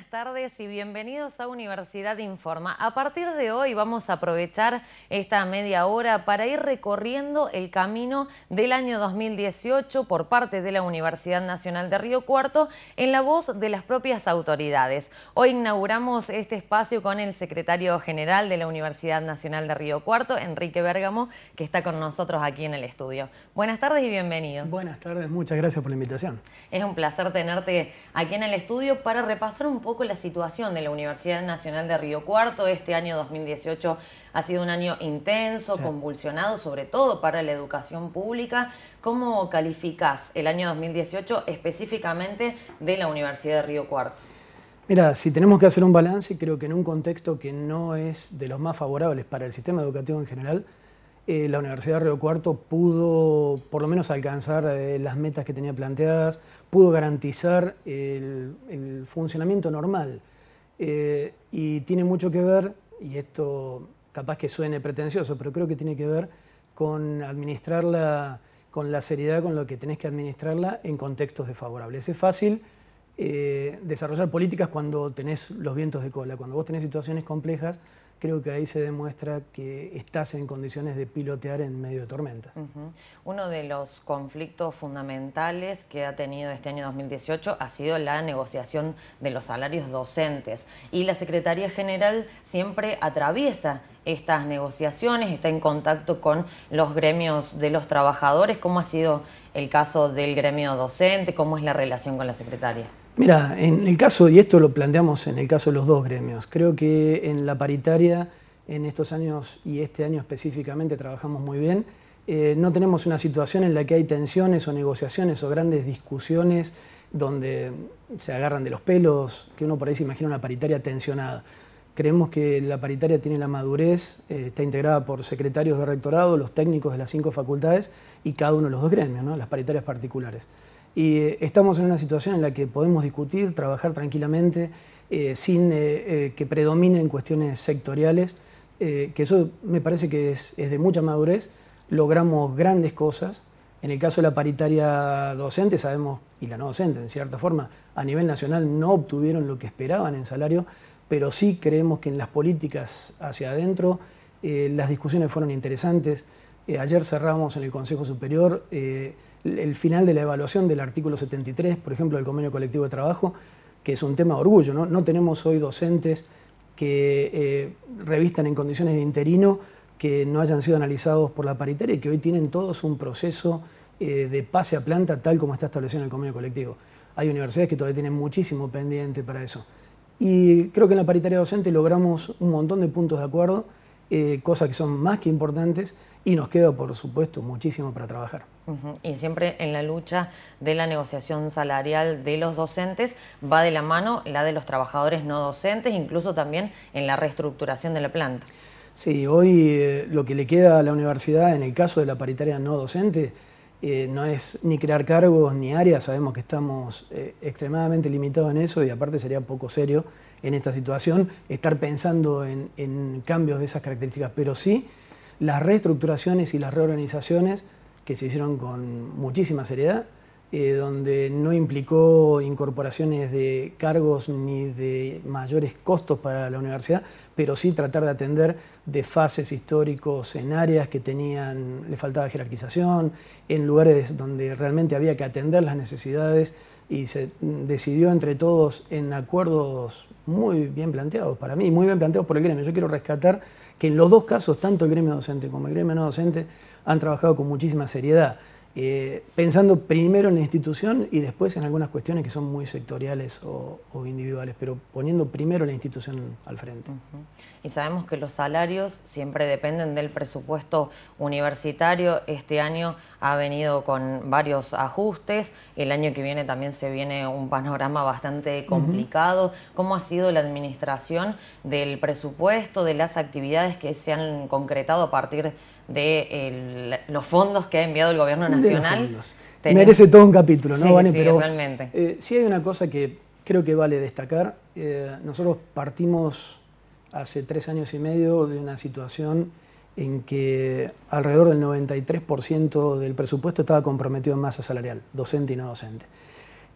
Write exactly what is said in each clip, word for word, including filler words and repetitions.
tardes y bienvenidos a Universidad Informa. A partir de hoy vamos a aprovechar esta media hora para ir recorriendo el camino del año dos mil dieciocho por parte de la Universidad Nacional de Río Cuarto en la voz de las propias autoridades. Hoy inauguramos este espacio con el secretario general de la Universidad Nacional de Río Cuarto, Enrique Bérgamo, que está con nosotros aquí en el estudio. Buenas tardes y bienvenido. Buenas tardes, muchas gracias por la invitación. Es un placer tenerte aquí en el estudio para repasar un poco la situación de la Universidad Nacional de Río Cuarto. Este año dos mil dieciocho ha sido un año intenso, sí, convulsionado, sobre todo para la educación pública. ¿Cómo calificás el año dos mil dieciocho específicamente de la Universidad de Río Cuarto? Mira, si tenemos que hacer un balance, creo que en un contexto que no es de los más favorables para el sistema educativo en general, eh, la Universidad de Río Cuarto pudo por lo menos alcanzar eh, las metas que tenía planteadas, pudo garantizar el, el funcionamiento normal. Eh, y tiene mucho que ver, y esto capaz que suene pretencioso, pero creo que tiene que ver con administrarla con la seriedad con lo que tenés que administrarla en contextos desfavorables. Es fácil eh, desarrollar políticas cuando tenés los vientos de cola. Cuando vos tenés situaciones complejas, creo que ahí se demuestra que estás en condiciones de pilotear en medio de tormenta. Uh-huh. Uno de los conflictos fundamentales que ha tenido este año dos mil dieciocho ha sido la negociación de los salarios docentes. Y la Secretaría General siempre atraviesa estas negociaciones, está en contacto con los gremios de los trabajadores. ¿Cómo ha sido el caso del gremio docente? ¿Cómo es la relación con la Secretaría? Mira, en el caso, y esto lo planteamos en el caso de los dos gremios, creo que en la paritaria, en estos años y este año específicamente, trabajamos muy bien. Eh, no tenemos una situación en la que hay tensiones o negociaciones o grandes discusiones donde se agarran de los pelos, que uno por ahí se imagina una paritaria tensionada. Creemos que la paritaria tiene la madurez, eh, está integrada por secretarios de rectorado, los técnicos de las cinco facultades y cada uno de los dos gremios, ¿no? Las paritarias particulares. Y eh, estamos en una situación en la que podemos discutir, trabajar tranquilamente, eh, sin eh, eh, que predominen cuestiones sectoriales, eh, que eso me parece que es, es de mucha madurez. Logramos grandes cosas. En el caso de la paritaria docente, sabemos, y la no docente, en cierta forma, a nivel nacional no obtuvieron lo que esperaban en salario, pero sí creemos que en las políticas hacia adentro eh, las discusiones fueron interesantes. Eh, ayer cerramos en el Consejo Superior eh, el final de la evaluación del artículo setenta y tres, por ejemplo, del convenio colectivo de trabajo, que es un tema de orgullo, ¿no? No tenemos hoy docentes que eh, revistan en condiciones de interino, que no hayan sido analizados por la paritaria y que hoy tienen todos un proceso eh, de pase a planta tal como está establecido en el convenio colectivo. Hay universidades que todavía tienen muchísimo pendiente para eso. Y creo que en la paritaria docente logramos un montón de puntos de acuerdo, eh, cosas que son más que importantes, y nos queda, por supuesto, muchísimo para trabajar. Uh-huh. Y siempre en la lucha de la negociación salarial de los docentes va de la mano la de los trabajadores no docentes, incluso también en la reestructuración de la planta. Sí, hoy eh, lo que le queda a la universidad en el caso de la paritaria no docente eh, no es ni crear cargos ni áreas. Sabemos que estamos eh, extremadamente limitados en eso y aparte sería poco serio en esta situación estar pensando en, en cambios de esas características, pero sí las reestructuraciones y las reorganizaciones que se hicieron con muchísima seriedad, eh, donde no implicó incorporaciones de cargos ni de mayores costos para la universidad, pero sí tratar de atender desfases históricos en áreas que tenían, le faltaba jerarquización, en lugares donde realmente había que atender las necesidades y se decidió entre todos en acuerdos muy bien planteados para mí, muy bien planteados por el gremio. Yo quiero rescatar que en los dos casos, tanto el gremio docente como el gremio no docente, han trabajado con muchísima seriedad, eh, pensando primero en la institución y después en algunas cuestiones que son muy sectoriales o, o individuales, pero poniendo primero la institución al frente. Uh-huh. Y sabemos que los salarios siempre dependen del presupuesto universitario. Este año ha venido con varios ajustes, el año que viene también se viene un panorama bastante complicado. Uh-huh. ¿Cómo ha sido la administración del presupuesto, de las actividades que se han concretado a partir de el, los fondos que ha enviado el gobierno nacional? Tenemos... Merece todo un capítulo, ¿no, sí, Vani? Sí, pero realmente. Eh, sí hay una cosa que creo que vale destacar. Eh, nosotros partimos hace tres años y medio de una situación en que alrededor del noventa y tres por ciento del presupuesto estaba comprometido en masa salarial, docente y no docente.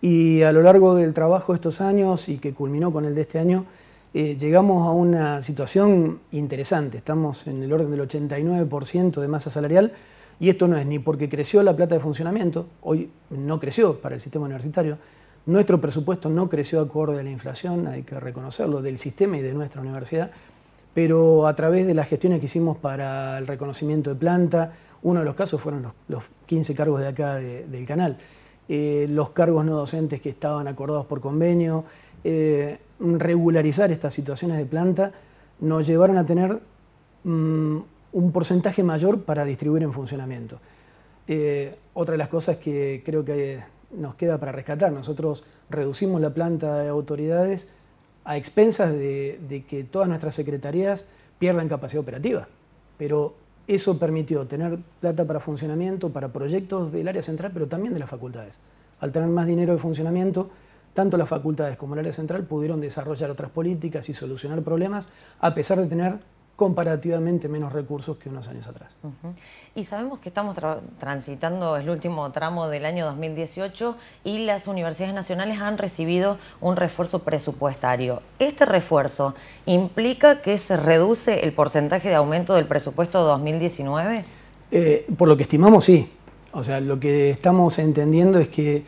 Y a lo largo del trabajo de estos años y que culminó con el de este año, eh, llegamos a una situación interesante. Estamos en el orden del ochenta y nueve por ciento de masa salarial y esto no es ni porque creció la plata de funcionamiento, hoy no creció para el sistema universitario, nuestro presupuesto no creció acorde a la inflación, hay que reconocerlo, del sistema y de nuestra universidad, pero a través de las gestiones que hicimos para el reconocimiento de planta, uno de los casos fueron los, los quince cargos de acá de, del canal, eh, los cargos no docentes que estaban acordados por convenio, eh, regularizar estas situaciones de planta nos llevaron a tener mmm, un porcentaje mayor para distribuir en funcionamiento. Eh, otra de las cosas que creo que nos queda para rescatar, nosotros reducimos la planta de autoridades a expensas de, de que todas nuestras secretarías pierdan capacidad operativa, pero eso permitió tener plata para funcionamiento, para proyectos del área central, pero también de las facultades. Al tener más dinero de funcionamiento, tanto las facultades como el área central pudieron desarrollar otras políticas y solucionar problemas, a pesar de tener comparativamente menos recursos que unos años atrás. Uh-huh. Y sabemos que estamos tra transitando el último tramo del año dos mil dieciocho y las universidades nacionales han recibido un refuerzo presupuestario. ¿Este refuerzo implica que se reduce el porcentaje de aumento del presupuesto dos mil diecinueve? Eh, por lo que estimamos, sí. O sea, lo que estamos entendiendo es que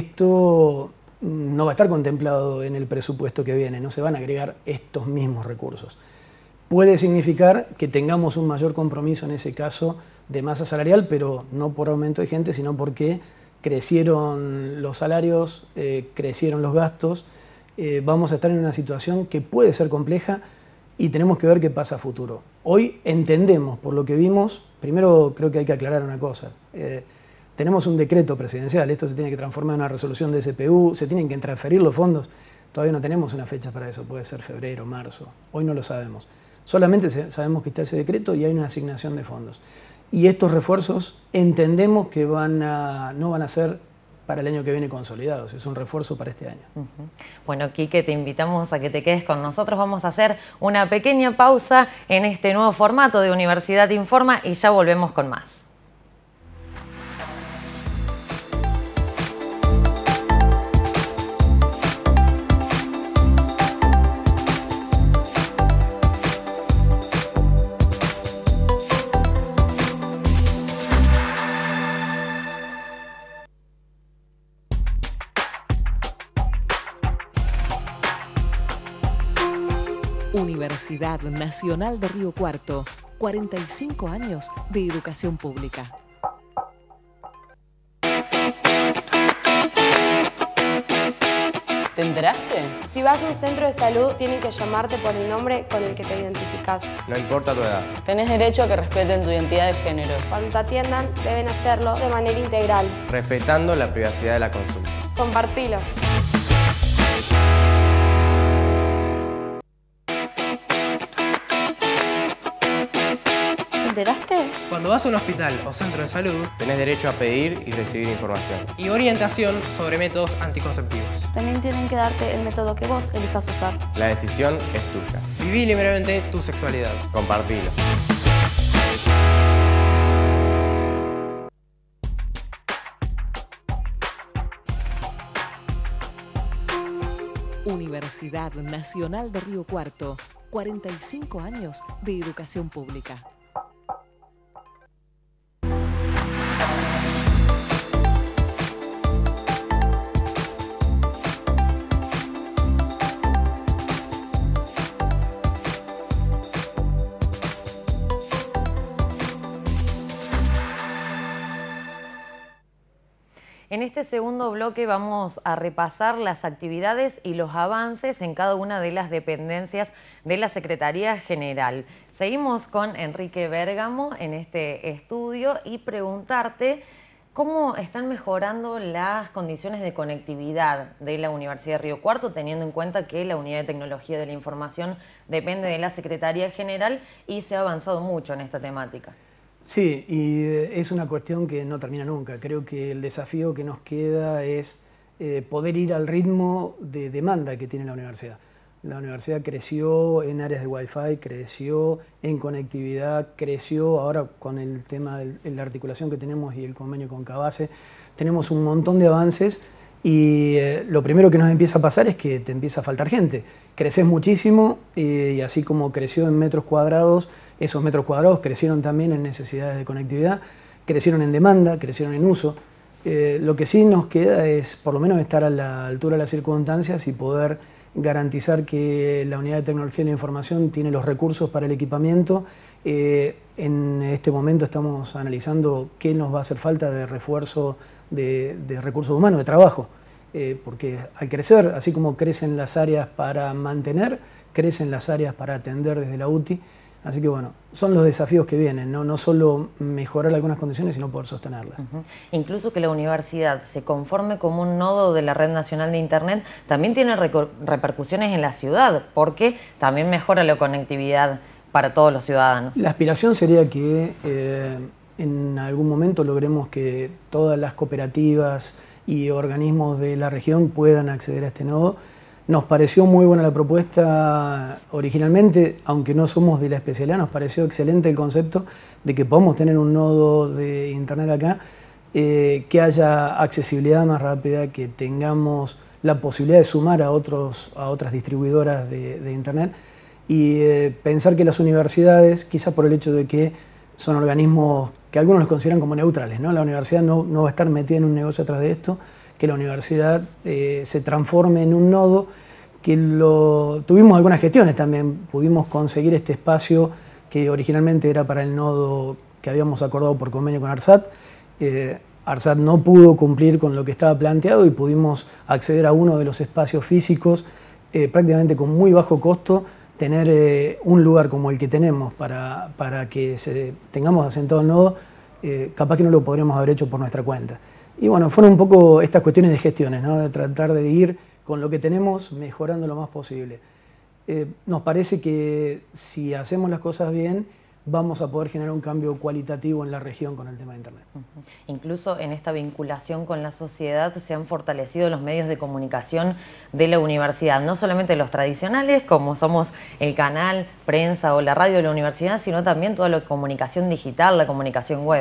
esto no va a estar contemplado en el presupuesto que viene, no se van a agregar estos mismos recursos. Puede significar que tengamos un mayor compromiso en ese caso de masa salarial, pero no por aumento de gente, sino porque crecieron los salarios, eh, crecieron los gastos, eh, vamos a estar en una situación que puede ser compleja y tenemos que ver qué pasa a futuro. Hoy entendemos, por lo que vimos, primero creo que hay que aclarar una cosa, eh, tenemos un decreto presidencial, esto se tiene que transformar en una resolución de S P U, se tienen que transferir los fondos, todavía no tenemos una fecha para eso, puede ser febrero, marzo, hoy no lo sabemos. Solamente sabemos que está ese decreto y hay una asignación de fondos. Y estos refuerzos entendemos que van a, no van a ser para el año que viene consolidados, es un refuerzo para este año. Uh-huh. Bueno, Quique, te invitamos a que te quedes con nosotros. Vamos a hacer una pequeña pausa en este nuevo formato de Universidad Informa y ya volvemos con más. Universidad Nacional de Río Cuarto, cuarenta y cinco años de educación pública. ¿Te enteraste? Si vas a un centro de salud, tienen que llamarte por el nombre con el que te identificás. No importa tu edad. Tenés derecho a que respeten tu identidad de género. Cuando te atiendan, deben hacerlo de manera integral. Respetando la privacidad de la consulta. Compartilo. ¿Te enteraste? Cuando vas a un hospital o centro de salud, tenés derecho a pedir y recibir información. Y orientación sobre métodos anticonceptivos. También tienen que darte el método que vos elijas usar. La decisión es tuya. Viví libremente tu sexualidad. Compartilo. Universidad Nacional de Río Cuarto, cuarenta y cinco años de educación pública. En este segundo bloque vamos a repasar las actividades y los avances en cada una de las dependencias de la Secretaría General. Seguimos con Enrique Bérgamo en este estudio y preguntarte cómo están mejorando las condiciones de conectividad de la Universidad de Río Cuarto, teniendo en cuenta que la Unidad de Tecnología de la Información depende de la Secretaría General y se ha avanzado mucho en esta temática. Sí, y es una cuestión que no termina nunca. Creo que el desafío que nos queda es eh, poder ir al ritmo de demanda que tiene la universidad. La universidad creció en áreas de Wi-Fi, creció en conectividad, creció ahora con el tema de la articulación que tenemos y el convenio con Cabase. Tenemos un montón de avances Y eh, lo primero que nos empieza a pasar es que te empieza a faltar gente. Creces muchísimo eh, y así como creció en metros cuadrados, esos metros cuadrados crecieron también en necesidades de conectividad, crecieron en demanda, crecieron en uso. Eh, lo que sí nos queda es por lo menos estar a la altura de las circunstancias y poder garantizar que la Unidad de Tecnología de la Información tiene los recursos para el equipamiento. Eh, en este momento estamos analizando qué nos va a hacer falta de refuerzo de, de recursos humanos, de trabajo, eh, porque al crecer, así como crecen las áreas para mantener, crecen las áreas para atender desde la U T I. Así que bueno, son los desafíos que vienen, no, no solo mejorar algunas condiciones, sino poder sostenerlas. Uh-huh. Incluso que la universidad se conforme como un nodo de la Red Nacional de Internet también tiene repercusiones en la ciudad, porque también mejora la conectividad para todos los ciudadanos. La aspiración sería que eh, en algún momento logremos que todas las cooperativas y organismos de la región puedan acceder a este nodo. Nos pareció muy buena la propuesta originalmente, aunque no somos de la especialidad, nos pareció excelente el concepto de que podamos tener un nodo de internet acá, eh, que haya accesibilidad más rápida, que tengamos la posibilidad de sumar a, otros, a otras distribuidoras de, de internet y eh, pensar que las universidades, quizás por el hecho de que son organismos que algunos los consideran como neutrales, ¿no? La universidad no, no va a estar metida en un negocio atrás de esto, que la universidad eh, se transforme en un nodo, que lo, tuvimos algunas gestiones también, pudimos conseguir este espacio que originalmente era para el nodo que habíamos acordado por convenio con ARSAT. Eh, ARSAT no pudo cumplir con lo que estaba planteado y pudimos acceder a uno de los espacios físicos eh, prácticamente con muy bajo costo, tener eh, un lugar como el que tenemos para, para que se, tengamos asentado el nodo, eh, capaz que no lo podríamos haber hecho por nuestra cuenta. Y bueno, fueron un poco estas cuestiones de gestiones, ¿no? De tratar de ir con lo que tenemos mejorando lo más posible. Eh, nos parece que si hacemos las cosas bien, vamos a poder generar un cambio cualitativo en la región con el tema de Internet. Uh-huh. Incluso en esta vinculación con la sociedad se han fortalecido los medios de comunicación de la universidad, no solamente los tradicionales, como somos el canal, prensa o la radio de la universidad, sino también toda la comunicación digital, la comunicación web.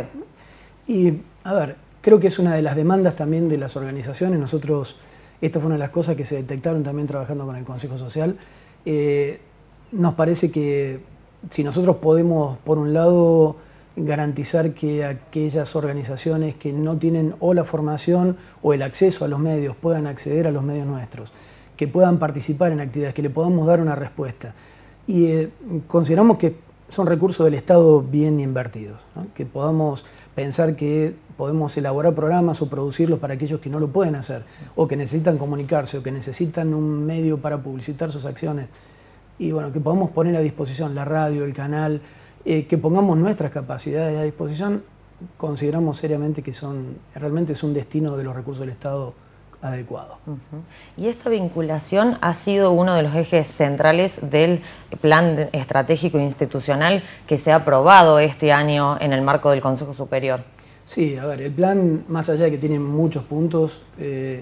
Y, a ver, creo que es una de las demandas también de las organizaciones. Nosotros, esta fue una de las cosas que se detectaron también trabajando con el Consejo Social. Eh, nos parece que si nosotros podemos, por un lado, garantizar que aquellas organizaciones que no tienen o la formación o el acceso a los medios puedan acceder a los medios nuestros, que puedan participar en actividades, que le podamos dar una respuesta. Y eh, consideramos que son recursos del Estado bien invertidos, ¿no? Que podamos pensar que podemos elaborar programas o producirlos para aquellos que no lo pueden hacer, o que necesitan comunicarse, o que necesitan un medio para publicitar sus acciones. Y bueno, que podamos poner a disposición la radio, el canal, eh, que pongamos nuestras capacidades a disposición, consideramos seriamente que son, realmente es un destino de los recursos del Estado adecuado. Uh-huh. Y esta vinculación ha sido uno de los ejes centrales del plan estratégico institucional que se ha aprobado este año en el marco del Consejo Superior. Sí, a ver, el plan, más allá de que tiene muchos puntos, eh,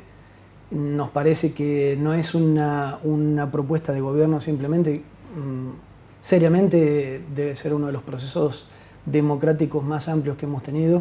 nos parece que no es una, una propuesta de gobierno simplemente, mmm, seriamente debe ser uno de los procesos democráticos más amplios que hemos tenido.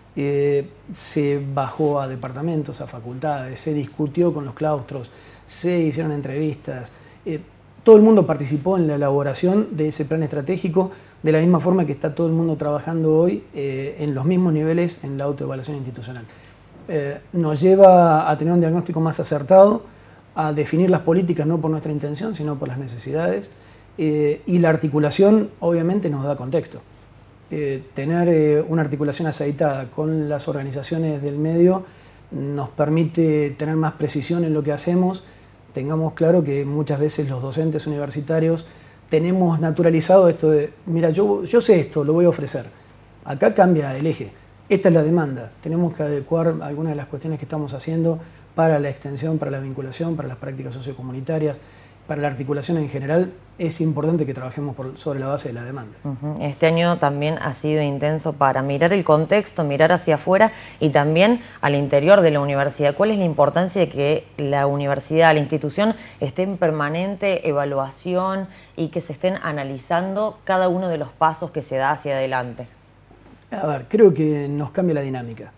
Eh, se bajó a departamentos, a facultades, se discutió con los claustros, se hicieron entrevistas, eh, todo el mundo participó en la elaboración de ese plan estratégico, de la misma forma que está todo el mundo trabajando hoy eh, en los mismos niveles en la autoevaluación institucional. Eh, nos lleva a tener un diagnóstico más acertado, a definir las políticas no por nuestra intención, sino por las necesidades, eh, y la articulación obviamente nos da contexto. Eh, tener eh, una articulación aceitada con las organizaciones del medio nos permite tener más precisión en lo que hacemos. Tengamos claro que muchas veces los docentes universitarios tenemos naturalizado esto de, mira, yo, yo sé esto, lo voy a ofrecer. Acá cambia el eje. Esta es la demanda. Tenemos que adecuar algunas de las cuestiones que estamos haciendo para la extensión, para la vinculación, para las prácticas sociocomunitarias, para la articulación en general. Es importante que trabajemos por, sobre la base de la demanda. Uh-huh. Este año también ha sido intenso para mirar el contexto, mirar hacia afuera y también al interior de la universidad. ¿Cuál es la importancia de que la universidad, la institución, esté en permanente evaluación y que se estén analizando cada uno de los pasos que se da hacia adelante? A ver, creo que nos cambia la dinámica.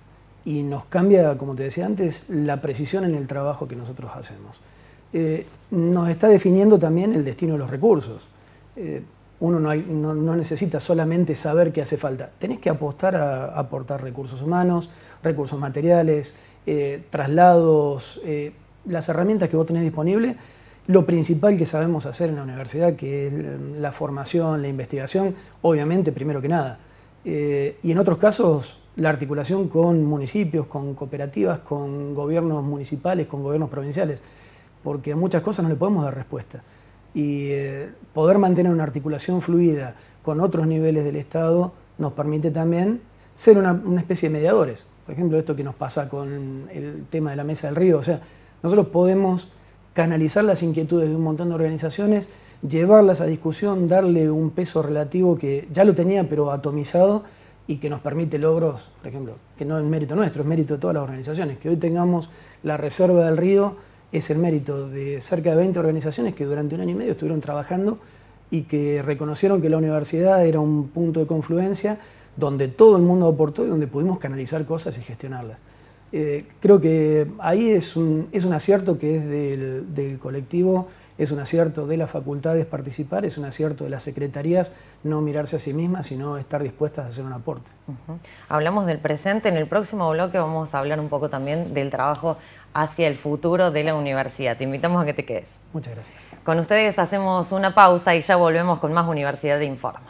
y nos cambia, como te decía antes, la precisión en el trabajo que nosotros hacemos. Eh, nos está definiendo también el destino de los recursos. Eh, uno no, hay, no, no necesita solamente saber qué hace falta, tenés que apostar a, a aportar recursos humanos, recursos materiales, eh, traslados, eh, las herramientas que vos tenés disponibles. Lo principal que sabemos hacer en la universidad, que es la formación, la investigación, obviamente, primero que nada. Eh, y en otros casos, la articulación con municipios, con cooperativas, con gobiernos municipales, con gobiernos provinciales, porque a muchas cosas no le podemos dar respuesta. Y eh, poder mantener una articulación fluida con otros niveles del Estado nos permite también ser una, una especie de mediadores. Por ejemplo, esto que nos pasa con el tema de la Mesa del Río. O sea, nosotros podemos canalizar las inquietudes de un montón de organizaciones, llevarlas a discusión, darle un peso relativo que ya lo tenía pero atomizado y que nos permite logros, por ejemplo, que no es mérito nuestro, es mérito de todas las organizaciones. Que hoy tengamos la reserva del río es el mérito de cerca de veinte organizaciones que durante un año y medio estuvieron trabajando y que reconocieron que la universidad era un punto de confluencia donde todo el mundo aportó y donde pudimos canalizar cosas y gestionarlas. Eh, creo que ahí es un, es un acierto que es del, del colectivo, es un acierto de las facultades participar, es un acierto de las secretarías no mirarse a sí mismas, sino estar dispuestas a hacer un aporte. Uh-huh. Hablamos del presente, en el próximo bloque vamos a hablar un poco también del trabajo hacia el futuro de la universidad. Te invitamos a que te quedes. Muchas gracias. Con ustedes hacemos una pausa y ya volvemos con más Universidad Informa.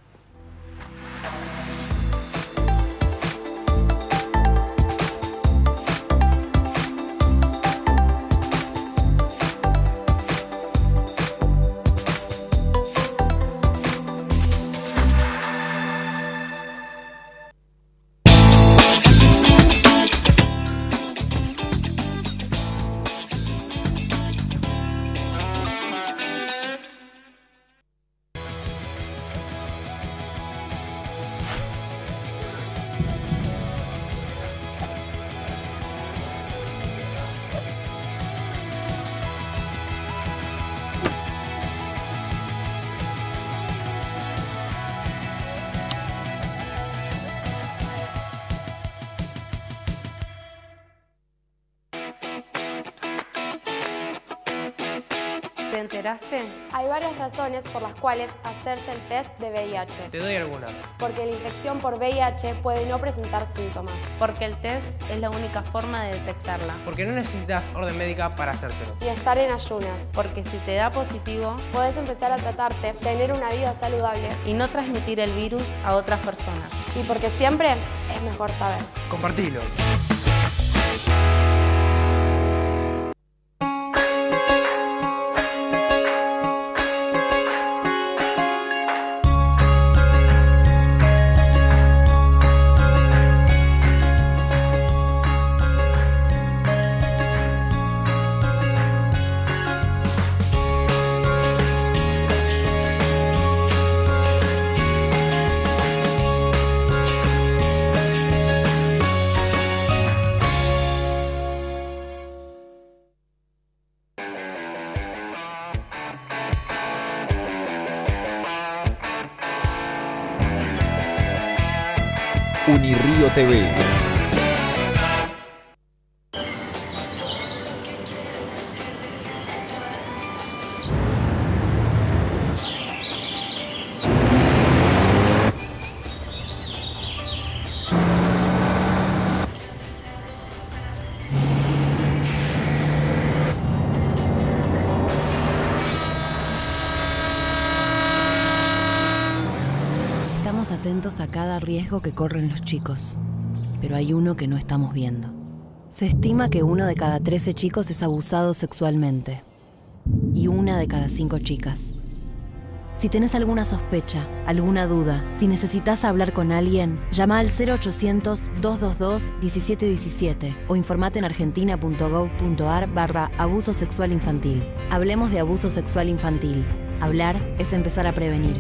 ¿Te enteraste? Hay varias razones por las cuales hacerse el test de V I H. Te doy algunas. Porque la infección por V I H puede no presentar síntomas. Porque el test es la única forma de detectarla. Porque no necesitas orden médica para hacértelo. Y estar en ayunas. Porque si te da positivo, podés empezar a tratarte, tener una vida saludable y no transmitir el virus a otras personas. Y porque siempre es mejor saber. Compartilo. Unirío T V. Estamos atentos a cada riesgo que corren los chicos, pero hay uno que no estamos viendo. Se estima que uno de cada trece chicos es abusado sexualmente y una de cada cinco chicas. Si tenés alguna sospecha, alguna duda, si necesitas hablar con alguien, llama al cero ochocientos, dos dos dos, diecisiete diecisiete o informate en argentina.gov.ar barra abuso sexual infantil. Hablemos de abuso sexual infantil. Hablar es empezar a prevenir.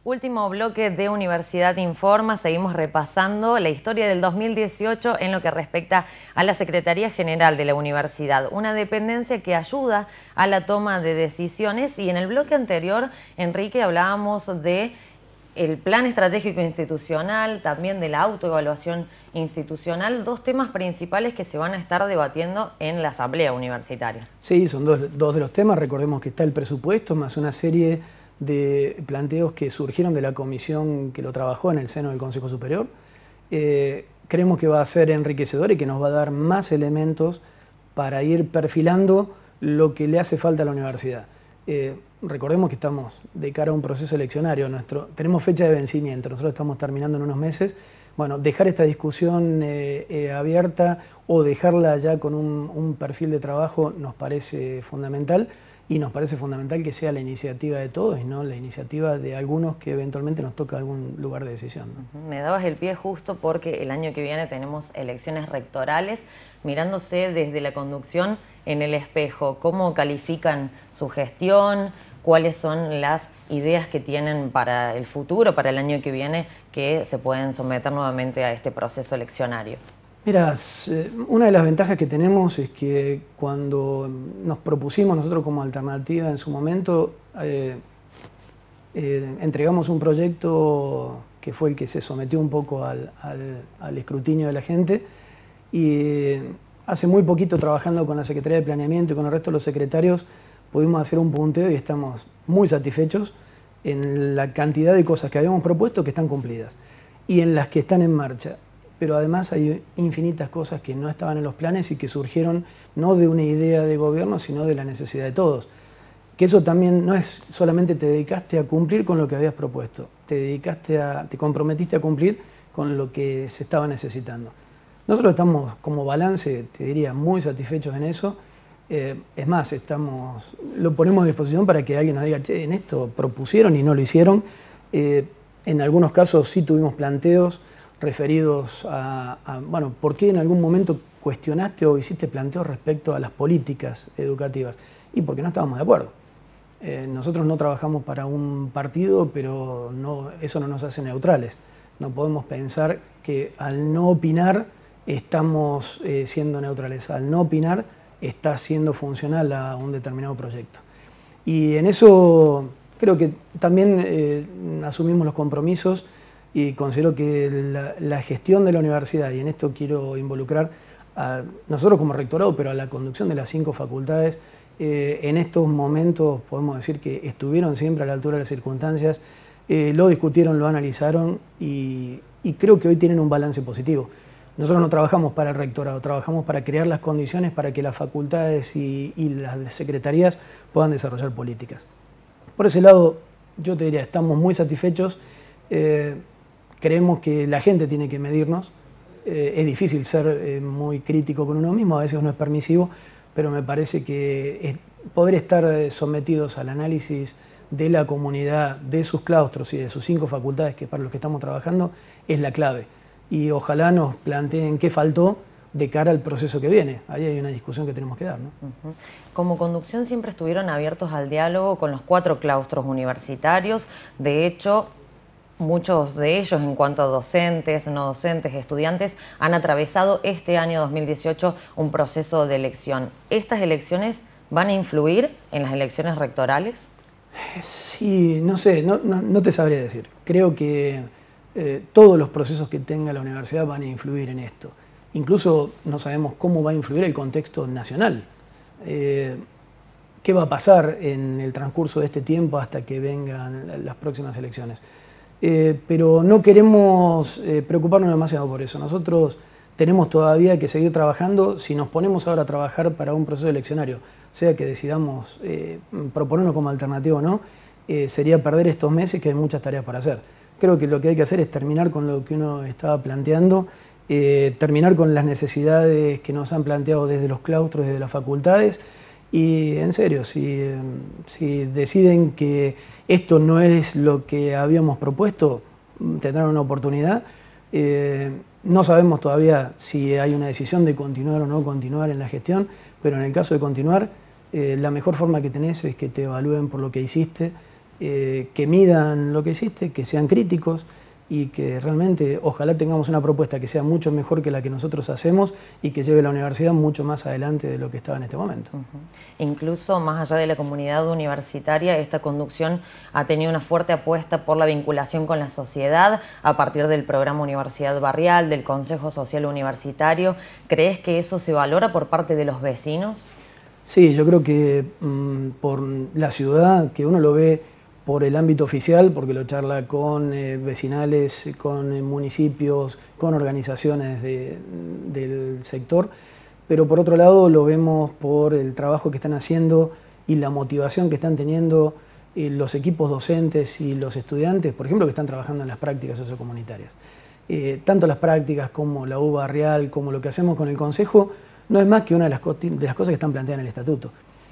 Último bloque de Universidad Informa. Seguimos repasando la historia del dos mil dieciocho en lo que respecta a la Secretaría General de la Universidad, una dependencia que ayuda a la toma de decisiones. Y en el bloque anterior, Enrique, hablábamos de el plan estratégico institucional, también de la autoevaluación institucional, dos temas principales que se van a estar debatiendo en la Asamblea Universitaria. Sí, son dos, dos de los temas. Recordemos que está el presupuesto, más una serie de planteos que surgieron de la comisión que lo trabajó en el seno del Consejo Superior. Eh, creemos que va a ser enriquecedor y que nos va a dar más elementos para ir perfilando lo que le hace falta a la universidad. Eh, recordemos que estamos de cara a un proceso eleccionario, nuestro, tenemos fecha de vencimiento, nosotros estamos terminando en unos meses. Bueno, dejar esta discusión eh, eh, abierta o dejarla ya con un, un perfil de trabajo nos parece fundamental. Y nos parece fundamental que sea la iniciativa de todos y no la iniciativa de algunos que eventualmente nos toca algún lugar de decisión, ¿no? Me dabas el pie justo porque el año que viene tenemos elecciones rectorales. Mirándose desde la conducción en el espejo, ¿cómo califican su gestión? ¿Cuáles son las ideas que tienen para el futuro, para el año que viene, que se pueden someter nuevamente a este proceso eleccionario? Mira, una de las ventajas que tenemos es que cuando nos propusimos nosotros como alternativa en su momento, eh, eh, entregamos un proyecto que fue el que se sometió un poco al, al, al escrutinio de la gente, y hace muy poquito, trabajando con la Secretaría de Planeamiento y con el resto de los secretarios, pudimos hacer un punteo y estamos muy satisfechos en la cantidad de cosas que habíamos propuesto que están cumplidas y en las que están en marcha. Pero además hay infinitas cosas que no estaban en los planes y que surgieron no de una idea de gobierno, sino de la necesidad de todos. Que eso también no es solamente te dedicaste a cumplir con lo que habías propuesto, te dedicaste a, te comprometiste a cumplir con lo que se estaba necesitando. Nosotros estamos como balance, te diría, muy satisfechos en eso. Eh, es más, estamos, lo ponemos a disposición para que alguien nos diga, che, en esto propusieron y no lo hicieron. Eh, en algunos casos sí tuvimos planteos referidos a, a, bueno, ¿por qué en algún momento cuestionaste o hiciste planteos respecto a las políticas educativas? Y porque no estábamos de acuerdo. Eh, nosotros no trabajamos para un partido, pero no, eso no nos hace neutrales. No podemos pensar que al no opinar estamos eh, siendo neutrales. Al no opinar está siendo funcional a un determinado proyecto. Y en eso creo que también eh, asumimos los compromisos. Y considero que la, la gestión de la universidad, y en esto quiero involucrar a nosotros como rectorado, pero a la conducción de las cinco facultades, eh, en estos momentos podemos decir que estuvieron siempre a la altura de las circunstancias, eh, lo discutieron, lo analizaron y, y creo que hoy tienen un balance positivo. Nosotros no trabajamos para el rectorado, trabajamos para crear las condiciones para que las facultades y, y las secretarías puedan desarrollar políticas. Por ese lado, yo te diría, estamos muy satisfechos. Eh, Creemos que la gente tiene que medirnos. Eh, es difícil ser eh, muy crítico con uno mismo, a veces uno es permisivo, pero me parece que es, poder estar eh, sometidos al análisis de la comunidad, de sus claustros y de sus cinco facultades, que para los que estamos trabajando, es la clave. Y ojalá nos planteen qué faltó de cara al proceso que viene. Ahí hay una discusión que tenemos que dar, ¿no? Uh-huh. Como conducción siempre estuvieron abiertos al diálogo con los cuatro claustros universitarios. De hecho, muchos de ellos, en cuanto a docentes, no docentes, estudiantes, han atravesado este año dos mil dieciocho un proceso de elección. ¿Estas elecciones van a influir en las elecciones rectorales? Sí, no sé, no, no, no te sabría decir. Creo que eh, todos los procesos que tenga la universidad van a influir en esto. Incluso no sabemos cómo va a influir el contexto nacional. Eh, ¿Qué va a pasar en el transcurso de este tiempo hasta que vengan las próximas elecciones? Eh, pero no queremos eh, preocuparnos demasiado por eso. Nosotros tenemos todavía que seguir trabajando. Si nos ponemos ahora a trabajar para un proceso eleccionario, sea que decidamos eh, proponernos como alternativa o no, eh, sería perder estos meses, que hay muchas tareas para hacer. Creo que lo que hay que hacer es terminar con lo que uno estaba planteando, eh, terminar con las necesidades que nos han planteado desde los claustros, desde las facultades, y en serio, si, si deciden que esto no es lo que habíamos propuesto, tendrán una oportunidad. Eh, no sabemos todavía si hay una decisión de continuar o no continuar en la gestión, pero en el caso de continuar, eh, la mejor forma que tenés es que te evalúen por lo que hiciste eh, que midan lo que hiciste, que sean críticos y que realmente ojalá tengamos una propuesta que sea mucho mejor que la que nosotros hacemos y que lleve a la universidad mucho más adelante de lo que estaba en este momento. Uh-huh. Incluso más allá de la comunidad universitaria, esta conducción ha tenido una fuerte apuesta por la vinculación con la sociedad a partir del programa Universidad Barrial, del Consejo Social Universitario. ¿Crees que eso se valora por parte de los vecinos? Sí, yo creo que mmm, por la ciudad, que uno lo ve por el ámbito oficial, porque lo charla con eh, vecinales, con eh, municipios, con organizaciones de, del sector, pero por otro lado lo vemos por el trabajo que están haciendo y la motivación que están teniendo eh, los equipos docentes y los estudiantes, por ejemplo, que están trabajando en las prácticas sociocomunitarias. Eh, tanto las prácticas como la U Barrial, como lo que hacemos con el Consejo, no es más que una de las, de las cosas que están planteadas en el Estatuto.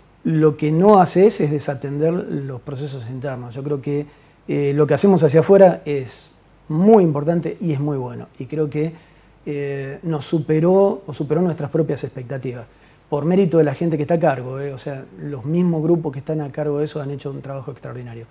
Lo que no hace es, es desatender los procesos internos. Yo creo que eh, lo que hacemos hacia afuera es muy importante y es muy bueno. Y creo que eh, nos superó o superó nuestras propias expectativas. Por mérito de la gente que está a cargo. Eh, o sea, los mismos grupos que están a cargo de eso han hecho un trabajo extraordinario.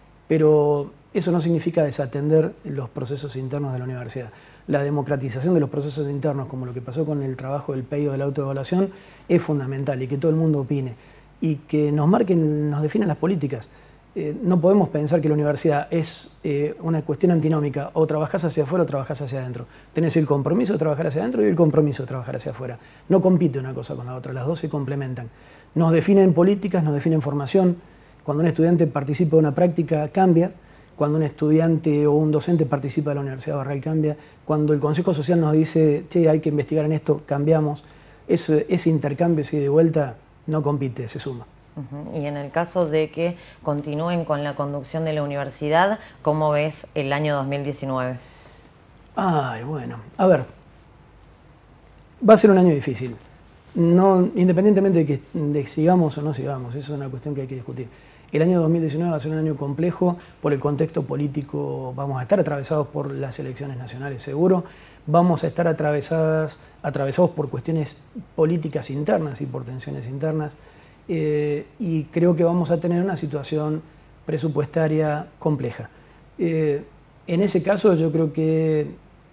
Pero eso no significa desatender los procesos internos de la universidad. La democratización de los procesos internos, como lo que pasó con el trabajo del P E I O de la autoevaluación, es fundamental y que todo el mundo opine. Y que nos marquen, nos definan las políticas. Eh, no podemos pensar que la universidad es eh, una cuestión antinómica, o trabajás hacia afuera o trabajás hacia adentro. Tenés el compromiso de trabajar hacia adentro y el compromiso de trabajar hacia afuera. No compite una cosa con la otra, las dos se complementan. Nos definen políticas, nos definen formación. Cuando un estudiante participa de una práctica, cambia. Cuando un estudiante o un docente participa de la Universidad Barrial, cambia. Cuando el Consejo Social nos dice, che, hay que investigar en esto, cambiamos. Ese, ese intercambio, ese de vuelta, no compite, se suma. Uh-huh. Y en el caso de que continúen con la conducción de la universidad, ¿cómo ves el año dos mil diecinueve? Ay, bueno, a ver, va a ser un año difícil. No, independientemente de que de sigamos o no sigamos, eso es una cuestión que hay que discutir. El año dos mil diecinueve va a ser un año complejo por el contexto político, vamos a estar atravesados por las elecciones nacionales seguro, vamos a estar atravesadas, atravesados por cuestiones políticas internas y por tensiones internas, eh, y creo que vamos a tener una situación presupuestaria compleja. Eh, en ese caso yo creo que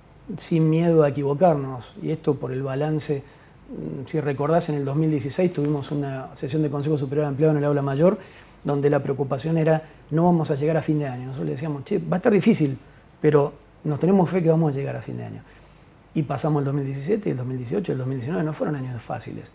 sin miedo a equivocarnos, y esto por el balance, si recordás en el dos mil dieciséis tuvimos una sesión de Consejo Superior de Empleado en el aula mayor, donde la preocupación era no vamos a llegar a fin de año. Nosotros le decíamos, che, va a estar difícil, pero nos tenemos fe que vamos a llegar a fin de año. Y pasamos el dos mil diecisiete, el dos mil dieciocho, el dos mil diecinueve, no fueron años fáciles.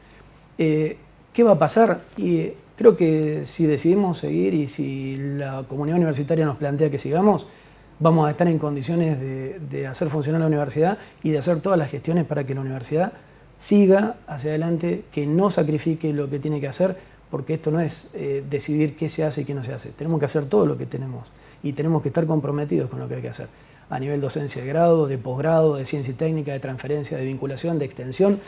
Eh, ¿Qué va a pasar? Y creo que si decidimos seguir y si la comunidad universitaria nos plantea que sigamos, vamos a estar en condiciones de, de hacer funcionar la universidad y de hacer todas las gestiones para que la universidad siga hacia adelante, que no sacrifique lo que tiene que hacer, porque esto no es eh, decidir qué se hace y qué no se hace. Tenemos que hacer todo lo que tenemos y tenemos que estar comprometidos con lo que hay que hacer. A nivel docencia de grado, de posgrado, de ciencia y técnica, de transferencia, de vinculación, de extensión.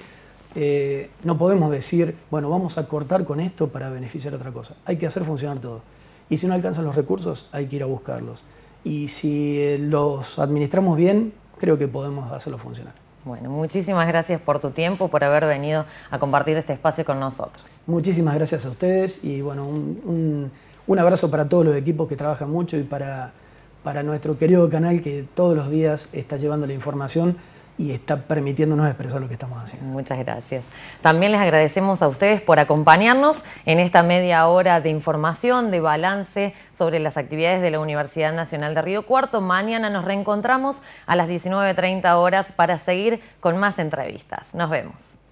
Eh, no podemos decir, bueno, vamos a cortar con esto para beneficiar a otra cosa. Hay que hacer funcionar todo. Y si no alcanzan los recursos, hay que ir a buscarlos. Y si eh, los administramos bien, creo que podemos hacerlo funcionar. Bueno, muchísimas gracias por tu tiempo, por haber venido a compartir este espacio con nosotros. Muchísimas gracias a ustedes y bueno, un, un, un abrazo para todos los equipos que trabajan mucho y para, para nuestro querido canal que todos los días está llevando la información y está permitiéndonos expresar lo que estamos haciendo. Muchas gracias. También les agradecemos a ustedes por acompañarnos en esta media hora de información, de balance sobre las actividades de la Universidad Nacional de Río Cuarto. Mañana nos reencontramos a las diecinueve treinta horas para seguir con más entrevistas. Nos vemos.